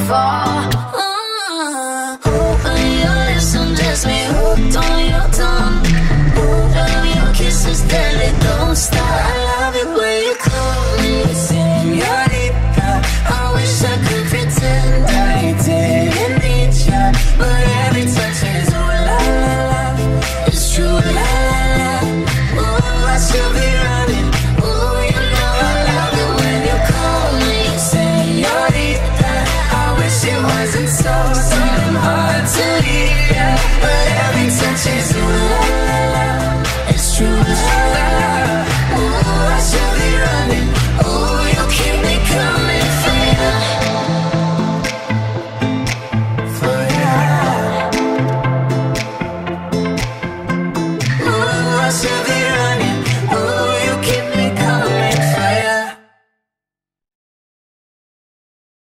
fall. On your lips, undress me, hooked on your tongue. Love your kisses, then they don't stop. I love it when you call me señorita. I wish I could pretend I didn't need ya, but every touch is ooh la la la. It's true la la la. Oh, I should be